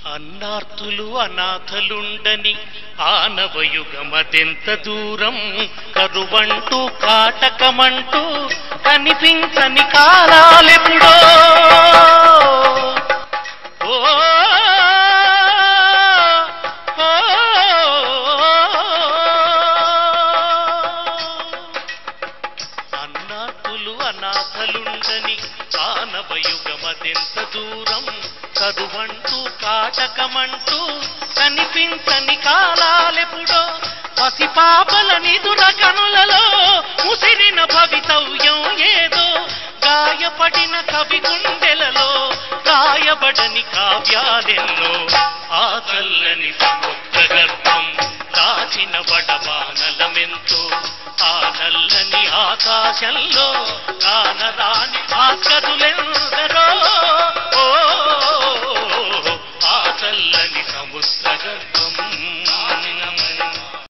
అన్నార్తులు అనాథలుండని ఆనవయుగమదెంత దూరం, కరువంటూ కాటకమంటూ కనిపించని కాలాలెప్పుడో. అన్నార్తులు అనాథలుండని ఆనవయుగమదెంత దూరం, కరువంటూ కాటకమంటూ కనిపించని కాలాలెప్పుడో. పసిపాపల నిదుర కనులలో ముసిరిన భవితవ్యం ఏదో, గాయపడిన కవి గుండెలలో గాయబడని కావ్యాలెన్నో. ఆ చల్లని సముద్ర గర్భం దాచిన వడవానలమెంతో, ఆ నల్లని ఆకాశంలో కానరాని భాస్కరులెందరో. ఆ చల్లని సముద్ర